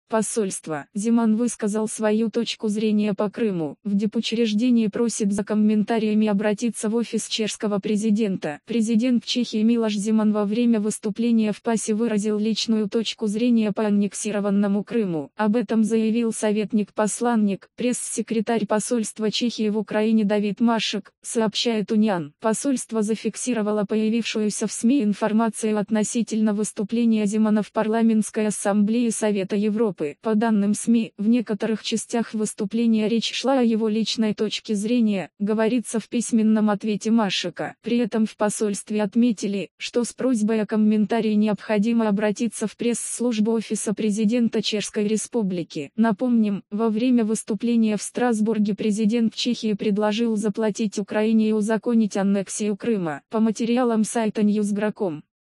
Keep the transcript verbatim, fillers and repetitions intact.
Посольство. Зиман высказал свою точку зрения по Крыму. В дипучреждении просит за комментариями обратиться в офис чешского президента. Президент Чехии Милош Зиман во время выступления в ПАСе выразил личную точку зрения по аннексированному Крыму. Об этом заявил советник-посланник, пресс-секретарь посольства Чехии в Украине Давид Машек, сообщает Униан. Посольство зафиксировало появившуюся в СМИ информацию относительно выступления Зимана в парламентской ассамблее Совета Европы. По данным СМИ, в некоторых частях выступления речь шла о его личной точке зрения, говорится в письменном ответе Машека. При этом в посольстве отметили, что с просьбой о комментарии необходимо обратиться в пресс-службу Офиса президента Чешской Республики. Напомним, во время выступления в Страсбурге президент Чехии предложил заплатить Украине и узаконить аннексию Крыма. По материалам сайта ньюс точка гра точка ком.